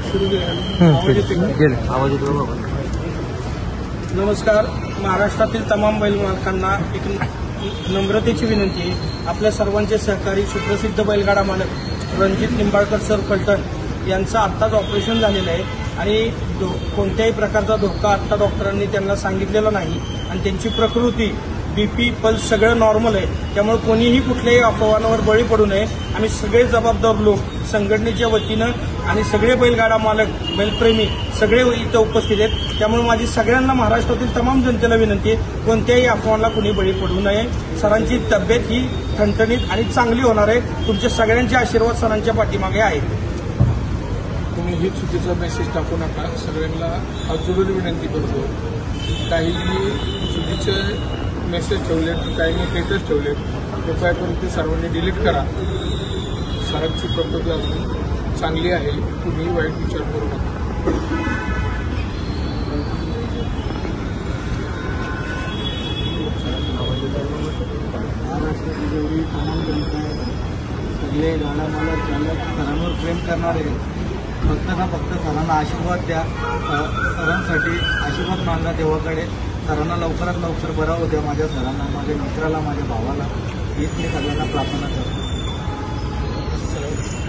आवाज येतो. नमस्कार. महाराष्ट्रातील तमाम बैल मालकांना एक नम्रतेची विनंती. आपल्या सर्वांचे सहकारी सुप्रसिद्ध बैलगाडा मालक रणजित निंबाळकर सर फलटण यांचं आत्ताच ऑपरेशन झालेलं आहे आणि कोणत्याही प्रकारचा धोका आत्ता डॉक्टरांनी त्यांना सांगितलेला नाही आणि त्यांची प्रकृती बीपी पल्स सगळं नॉर्मल आहे. त्यामुळे कोणीही कुठल्याही अफवांवर बळी पडू नये. आम्ही सगळे जबाबदार लोक संघटनेच्या वतीनं आणि सगळे बैलगाडा मालक बैलप्रेमी सगळे इथं उपस्थित आहेत. त्यामुळे माझी सगळ्यांना महाराष्ट्रातील तमाम जनतेला विनंती आहे, कोणत्याही अफवांना कुणी बळी पडू नये. सरांची तब्येत ही ठणठणीत आणि चांगली होणार आहे. तुमच्या सगळ्यांचे आशीर्वाद सरांच्या पाठीमागे आहेत. तुम्ही ही चुकीचा मेसेज टाकू नका. सगळ्यांना हात जोडून विनंती करतो. काही चुकीचे मेसेज ठेवले, काहींनी स्टेटस ठेवले, कृपया करून ते सर्वांनी डिलीट करा. सरांची प्रकृती अजून चांगली आहे. तुम्ही वाईट विचार करू नका. महाराष्ट्रातील जेवढी तमाम जनता आहे, सगळे गाडा मालक चालक सरांवर प्रेम करणारे फक्त ना फक्त सरांना आशीर्वाद द्या. सरांसाठी आशीर्वाद मागा देवाकडे. सरांना लवकरात लवकर बरा होऊ द्या. माझ्या सरांना, माझ्या मित्राला, माझ्या भावाला हीच मी सगळ्यांना प्रार्थना करतो.